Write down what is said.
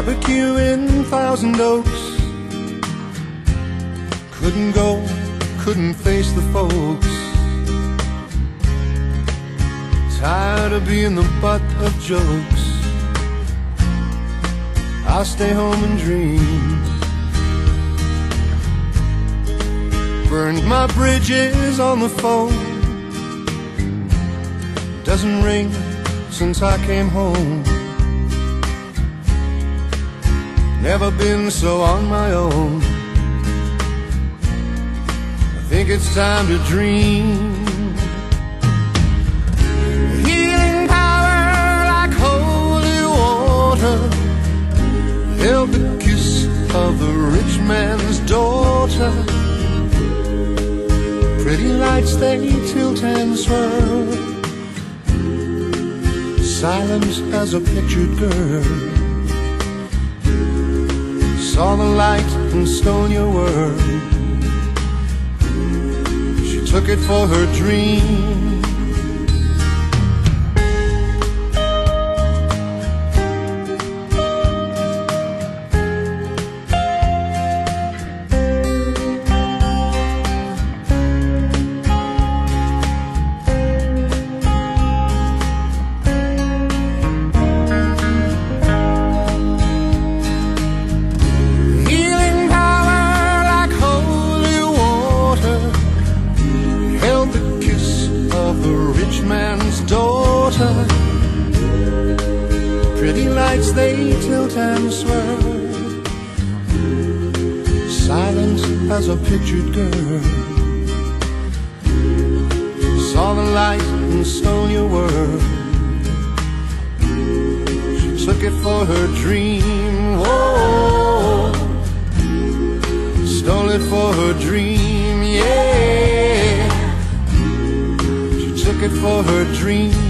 barbecue in Thousand Oaks. Couldn't go, couldn't face the folks. Tired of being the butt of jokes. I'll stay home and dream. Burned my bridges on the phone. Doesn't ring since I came home. Never been so on my own. I think it's time to dream. Healing power like holy water. Held the kiss of the rich man's daughter. Pretty lights they tilt and swirl. Silence as a pictured girl. Saw the light and stole your world. She took it for her dream. Daughter, pretty lights they tilt and swirl. Silent as a pictured girl. Saw the light and stole your world. She took it for her dream. Whoa, stole it for her dream, yeah. Took it for her dream.